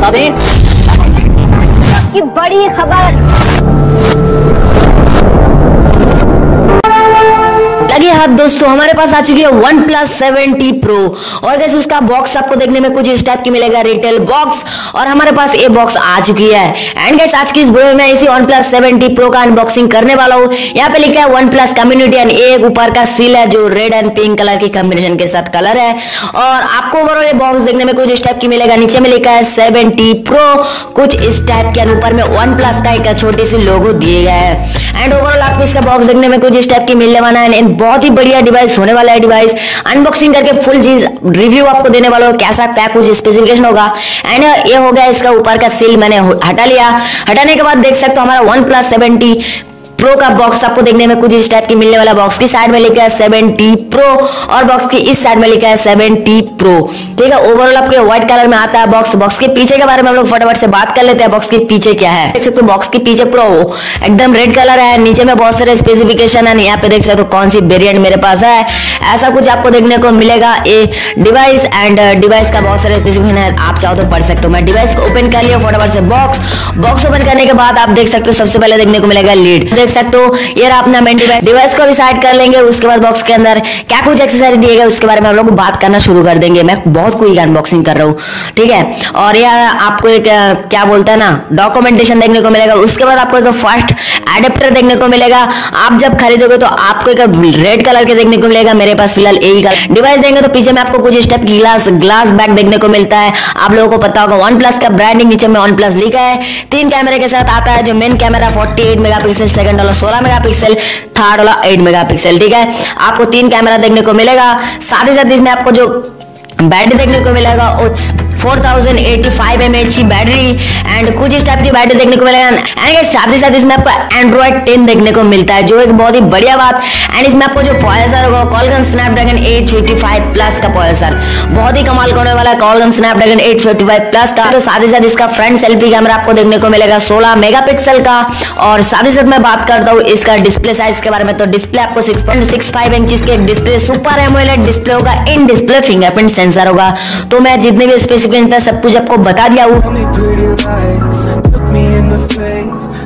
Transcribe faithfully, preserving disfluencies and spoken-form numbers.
बता दें की बड़ी खबर लगी हाथ दोस्तों, हमारे पास आ चुकी है OnePlus सेवेंटी प्रो और कैसे उसका बॉक्स आपको देखने में कुछ इस टाइप की मिलेगा, रिटेल बॉक्स। और हमारे पास ये बॉक्स आ चुकी है। एंड गाइस आज की इस वीडियो में इसी OnePlus सेवेंटी प्रो का अनबॉक्सिंग करने वाला हूँ। यहाँ पे लिखा है OnePlus कम्युनिटी एंड एक ऊपर का सील है जो रेड एंड पिंक कलर की कॉम्बिनेशन के साथ कलर है। और आपको ओवरऑल ये बॉक्स देखने में कुछ इस टाइप की मिलेगा। नीचे में लिखा है सेवेंटी प्रो, कुछ इस टाइप के ऊपर में OnePlus का एक छोटी सी लोगो दिए गया है। एंड ओवरऑल आपको इसका बॉक्स देखने में कुछ इस टाइप की मिलने वाला है। बहुत ही बढ़िया डिवाइस होने वाला है। डिवाइस अनबॉक्सिंग करके फुल चीज रिव्यू आपको देने वाला हूं, कैसा क्या कुछ स्पेसिफिकेशन होगा। एंड ये हो गया इसका ऊपर का सील, मैंने हटा लिया। हटाने के बाद देख सकते हो हमारा OnePlus सेवेंटी प्रो का बॉक्स आपको देखने में कुछ इस टाइप की मिलने वाला। बॉक्स की साइड में लिखा है सेवेंटी प्रो और बॉक्स की इस साइड में लिखा है सेवेंटी प्रो। ठीक है, ओवरऑल आपको व्हाइट कलर में आता है बॉक्स। बॉक्स के पीछे के बारे में हम लोग फटाफट से बात कर लेते हैं। बॉक्स के पीछे क्या है देख सकते हो, बॉक्स के पीछे प्रो एकदम रेड कलर है। नीचे में बहुत सारे स्पेसिफिकेशन है, यहाँ पे देख सकते हो कौन सी वेरिएंट मेरे पास है। ऐसा कुछ आपको देखने को मिलेगा ये डिवाइस। एंड डिवाइस का बहुत सारे स्पेसिफिकेशन है, आप चाहो तो पढ़ सकते हो। मैं डिवाइस को ओपन कर लिया फटाफट से। बॉक्स बॉक्स ओपन करने के बाद आप देख सकते हो सबसे पहले देखने को मिलेगा लीड। देख सकते हो ये अपना मेन डिवाइस। डिवाइस को भी साइड कर लेंगे। उसके बाद बॉक्स के अंदर क्या कुछ एक्सेसरी दिए गए उसके बारे में हम लोग बात करना शुरू कर देंगे। मैं बहुत कोई अनबॉक्सिंग कर रहा हूँ, ठीक है। और यह आपको एक क्या बोलता है ना डॉक्यूमेंटेशन देखने को मिलेगा। उसके बाद आपको एक फर्स्ट एडेप्टर देखने को मिलेगा। आप जब खरीदोगे तो आपको एक रेड कलर के देखने को मिलेगा। मेरे पास फिलहाल यही कलर। डिवाइस देंगे तो पीछे में आपको कुछ स्टेप ग्लास ग्लास बैग देखने को मिलता है। आप लोगों को पता होगा OnePlus का ब्रांडिंग नीचे में OnePlus लिखा है। तीन कैमरे के साथ आता है, जो मेन कैमरा अड़तालीस मेगापिक्सल, सेकंड वाला सोलह मेगापिक्सल, थर्ड वाला आठ मेगापिक्सल। ठीक है, आपको तीन कैमरा देखने को मिलेगा। साथ ही साथ इसमें आपको जो बैटरी देखने को मिलेगा four thousand eighty five M H की बैटरी एंड कुछ इस टाइप की बैटरी देखने को मिलेगा। एंड साथ ही साथ इसमें आपको एंड्रॉइड टेन देखने को मिलता है, जो एक बहुत ही बढ़िया बात। एंड इसमें आपको जो प्रोसेसर होगा Qualcomm Snapdragon eight fifty five plus का प्रोसेसर, बहुत ही कमाल करने वाला है Qualcomm Snapdragon eight fifty five plus का। तो साथ ही साथ इसका फ्रंट सेल्फी कैमरा आपको देखने को मिलेगा सोलह मेगापिक्सल का। और साथ ही साथ मैं बात करता हूँ इसका डिस्प्ले साइज के बारे में। तो डिस्प्ले आपको six point six five inch के डिस्प्ले, सुपर एमोलेड डिस्प्ले होगा। इन डिस्प्ले फिंगरप्रिंट सेंसर होगा। तो मैं जितने भी स्पेसिफिकेशन था सब कुछ आपको बता दिया हूँ।